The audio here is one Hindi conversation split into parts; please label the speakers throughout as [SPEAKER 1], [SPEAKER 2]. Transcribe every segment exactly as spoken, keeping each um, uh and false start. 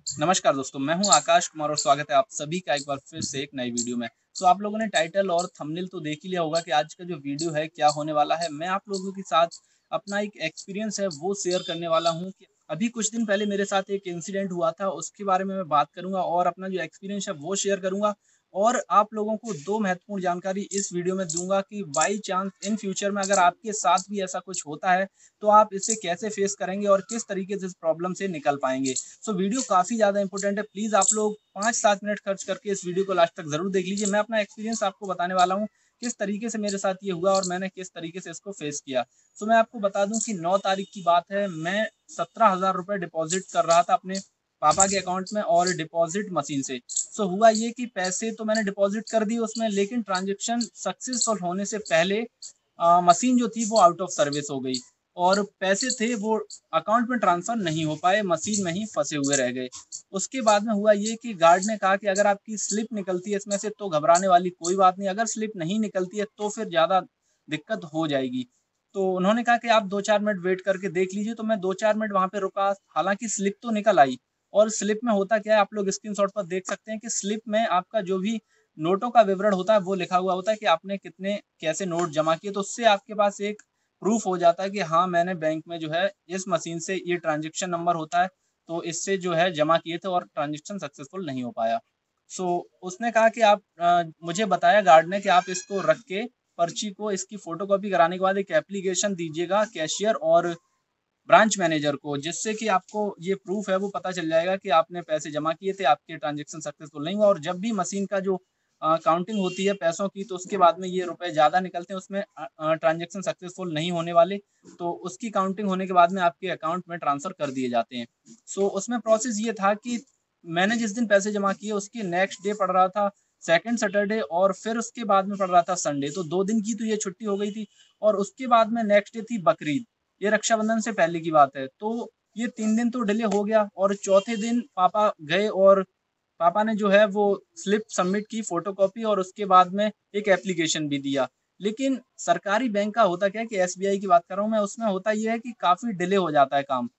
[SPEAKER 1] नमस्कार दोस्तों, मैं हूं आकाश कुमार और स्वागत है आप सभी का एक बार फिर से एक नई वीडियो में। तो आप लोगों ने टाइटल और थंबनेल तो देख ही लिया होगा कि आज का जो वीडियो है क्या होने वाला है। मैं आप लोगों के साथ अपना एक एक्सपीरियंस है वो शेयर करने वाला हूं कि अभी कुछ दिन पहले मेरे साथ एक इंसिडेंट हुआ था, उसके बारे में मैं बात करूंगा और अपना जो एक्सपीरियंस है वो शेयर करूंगा। और आप लोगों को दो महत्वपूर्ण जानकारी इस वीडियो में दूंगा कि बाई चांस इन फ्यूचर में अगर आपके साथ भी ऐसा कुछ होता है तो आप इसे कैसे फेस करेंगे और किस तरीके से इस प्रॉब्लम से निकल पाएंगे। सो वीडियो काफ़ी ज़्यादा इंपॉर्टेंट है। प्लीज़ आप लोग पाँच सात मिनट खर्च करके इस वीडियो को लास्ट तक ज़रूर देख लीजिए। मैं अपना एक्सपीरियंस आपको बताने वाला हूँ, किस तरीके से मेरे साथ ये हुआ और मैंने किस तरीके से इसको फेस किया। सो मैं आपको बता दूँ कि नौ तारीख की बात है, मैं सत्रह हज़ार रुपए डिपॉज़िट कर रहा था अपने पापा के अकाउंट में और डिपॉज़िट मशीन से। सो हुआ ये कि पैसे तो मैंने डिपॉज़िट कर दिए उसमें, लेकिन ट्रांज़ैक्शन सक्सेसफुल होने से पहले अ, मशीन जो थी वो आउट ऑफ सर्विस हो गई और पैसे थे वो अकाउंट में ट्रांसफ़र नहीं हो पाए, मशीन में ही फँसे हुए रह गए। उसके बाद में हुआ ये कि गार्ड ने कहा कि अगर आपकी स्लिप निकलती है इसमें से तो घबराने वाली कोई बात नहीं, अगर स्लिप नहीं निकलती है तो फिर ज़्यादा दिक्कत हो जाएगी। तो उन्होंने कहा कि आप दो चार मिनट वेट करके देख लीजिए, तो मैं दो चार मिनट वहाँ पे रुका, हालाँकि स्लिप तो निकल आई। और स्लिप में होता क्या है, आप लोग स्क्रीनशॉट पर देख सकते हैं कि स्लिप में आपका जो भी नोटों का विवरण होता है वो लिखा हुआ होता है कि आपने कितने कैसे नोट जमा किए, तो उससे आपके पास एक प्रूफ हो जाता है कि हाँ, मैंने बैंक में जो है इस मशीन से ये ट्रांज़ैक्शन नंबर होता है, तो इससे जो है जमा किए थे और ट्रांज़ैक्शन सक्सेसफुल नहीं हो पाया। सो उसने कहा कि आप अ, मुझे बताया गार्ड ने कि आप इसको रख के पर्ची को इसकी फ़ोटोकॉपी कराने के बाद एक एप्लीकेशन दीजिएगा कैशियर और ब्रांच मैनेजर को, जिससे कि आपको ये प्रूफ है वो पता चल जाएगा कि आपने पैसे जमा किए थे, आपके ट्रांज़ैक्शन सक्सेसफुल नहीं हुआ और जब भी मशीन का जो अ, काउंटिंग होती है पैसों की, तो उसके बाद में ये रुपए ज़्यादा निकलते हैं उसमें अ अ, ट्रांज़ैक्शन सक्सेसफुल नहीं होने वाले, तो उसकी काउंटिंग होने के बाद में आपके अकाउंट में ट्रांसफ़र कर दिए जाते हैं। सो उसमें प्रोसेस ये था कि मैंने जिस दिन पैसे जमा किए उसके नेक्स्ट डे पड़ रहा था सेकंड सैटरडे और फिर उसके बाद में पड़ रहा था संडे, तो दो दिन की तो ये छुट्टी हो गई थी और उसके बाद में नेक्स्ट डे थी बकरीद। ये रक्षाबंधन से पहले की बात है। तो ये तीन दिन तो डिले हो गया और चौथे दिन पापा गए और पापा ने जो है वो स्लिप सबमिट की फ़ोटोकॉपी और उसके बाद में एक एप्लीकेशन भी दिया। लेकिन सरकारी बैंक का होता क्या है कि एसबीआई की बात कर रहा हूँ मैं, उसमें होता ये है कि काफ़ी डिले हो जाता है काम।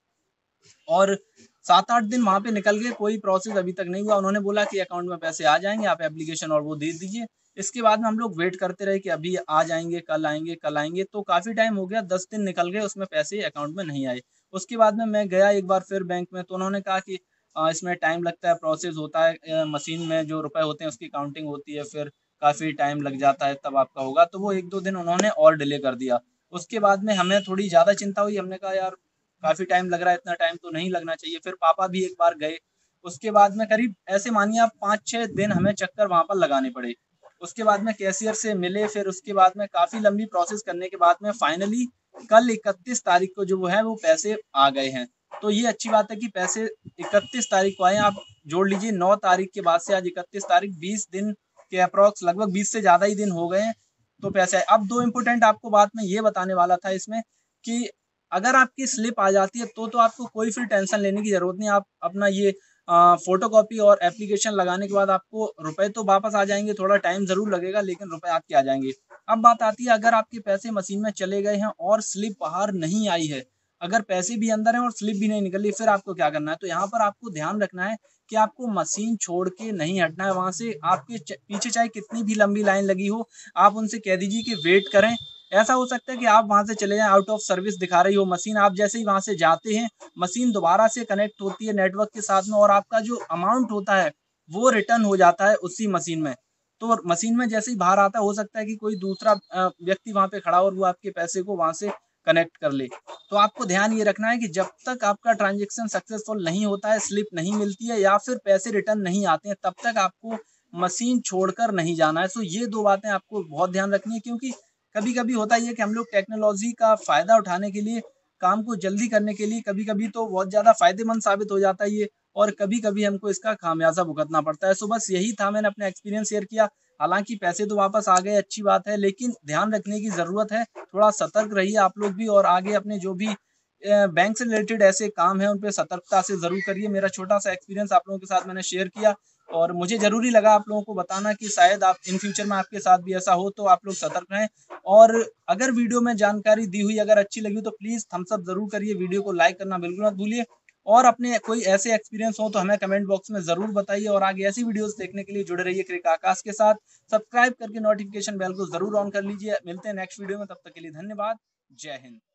[SPEAKER 1] और सात आठ दिन वहाँ पे निकल गए, कोई प्रोसेस अभी तक नहीं हुआ। उन्होंने बोला कि अकाउंट में पैसे आ जाएँगे, आप एप्लीकेशन और वो दे दीजिए। इसके बाद में हम लोग वेट करते रहे कि अभी आ जाएँगे, कल आएँगे, कल आएँगे, तो काफ़ी टाइम हो गया, दस दिन निकल गए, उसमें पैसे अकाउंट में नहीं आए। उसके बाद में मैं गया एक बार फिर बैंक में, तो उन्होंने कहा कि अ, इसमें टाइम लगता है, प्रोसेस होता है, अ, मशीन में जो रुपए होते हैं उसकी काउंटिंग होती है, फिर काफ़ी टाइम लग जाता है, तब आपका होगा। तो वो एक दो दिन उन्होंने और डिले कर दिया। उसके बाद में हमें थोड़ी ज़्यादा चिंता हुई, हमने कहा यार काफ़ी टाइम लग रहा है, इतना टाइम तो नहीं लगना चाहिए। फिर पापा भी एक बार गए, उसके बाद में करीब ऐसे मानिए आप पाँच छह दिन हमें चक्कर वहाँ पर लगाने पड़े। उसके बाद में कैशियर से मिले, फिर उसके बाद में काफ़ी लंबी प्रोसेस करने के बाद में फाइनली कल इकतीस तारीख को जो वो है वो पैसे आ गए हैं। तो ये अच्छी बात है कि पैसे इकतीस तारीख को आए हैं। आप जोड़ लीजिए नौ तारीख के बाद से आज इकतीस तारीख, बीस दिन के अप्रॉक्स लगभग बीस से ज़्यादा ही दिन हो गए हैं, तो पैसे आए। अब दो इम्पोर्टेंट आपको बात मैं ये बताने वाला था इसमें कि अगर आपकी स्लिप आ जाती है तो तो आपको कोई फिर टेंशन लेने की ज़रूरत नहीं है। आप अपना ये अ, फ़ोटोकॉपी और एप्लीकेशन लगाने के बाद आपको रुपए तो वापस आ जाएँगे, थोड़ा टाइम ज़रूर लगेगा लेकिन रुपए आपके आ जाएँगे। अब बात आती है अगर आपके पैसे मशीन में चले गए हैं और स्लिप बाहर नहीं आई है, अगर पैसे भी अंदर हैं और स्लिप भी नहीं निकली, फिर आपको क्या करना है? तो यहाँ पर आपको ध्यान रखना है कि आपको मशीन छोड़ के नहीं हटना है वहाँ से। आपके च पीछे चाहे कितनी भी लंबी लाइन लगी हो, आप उनसे कह दीजिए कि वेट करें। ऐसा हो सकता है कि आप वहाँ से चले जाएँ, आउट ऑफ सर्विस दिखा रही हो मशीन, आप जैसे ही वहाँ से जाते हैं, मशीन दोबारा से कनेक्ट होती है नेटवर्क के साथ में और आपका जो अमाउंट होता है, वो रिटर्न हो जाता है उसी मशीन में। तो मशीन में जैसे ही बाहर आता है, हो सकता है कि कोई दूसरा अ, व्यक्ति वहाँ पे खड़ा हो और वो आपके पैसे को वहाँ से कनेक्ट कर ले। तो आपको ध्यान ये रखना है कि जब तक आपका ट्रांज़ैक्शन सक्सेसफुल नहीं होता है, स्लिप नहीं मिलती है या फिर पैसे रिटर्न नहीं आते हैं, तब तक आपको मशीन छोड़कर नहीं जाना है। सो ये दो बातें आपको बहुत ध्यान रखनी है, क्योंकि कभी-कभी होता ही है कि हम लोग टेक्नोलॉज़ी का फ़ायदा उठाने के लिए, काम को जल्दी करने के लिए कभी-कभी तो बहुत ज़्यादा फ़ायदेमंद साबित हो जाता है ये और कभी-कभी हमको इसका खामियाज़ा भुगतना पड़ता है। सो बस यही था, मैंने अपना एक्सपीरियंस शेयर किया। हालाँकि पैसे तो वापस आ गए, अच्छी बात है, लेकिन ध्यान रखने की ज़रूरत है। थोड़ा सतर्क रहिए आप लोग भी और आगे अपने जो भी अ, बैंक से रिलेटेड ऐसे काम हैं, उन पे सतर्कता से ज़रूर करिए। मेरा छोटा-सा एक्सपीरियंस आप लोगों के साथ मैंने शेयर किया और मुझे ज़रूरी लगा आप लोगों को बताना कि शायद आप इन फ्यूचर में आपके साथ भी ऐसा हो, तो आप लोग सतर्क रहें। और अगर वीडियो में जानकारी दी हुई अगर अच्छी लगी हो तो प्लीज़ थम्स अप ज़रूर करिए, वीडियो को लाइक करना बिल्कुल मत भूलिए और अपने कोई ऐसे एक्सपीरियंस हो तो हमें कमेंट बॉक्स में ज़रूर बताइए और आगे ऐसी वीडियोस देखने के लिए जुड़े रहिए क्रिक आकाश के साथ। सब्सक्राइब करके नोटिफिकेशन बेल को ज़रूर ऑन कर लीजिए। मिलते हैं नेक्स्ट वीडियो में, तब तक के लिए धन्यवाद। जय हिंद।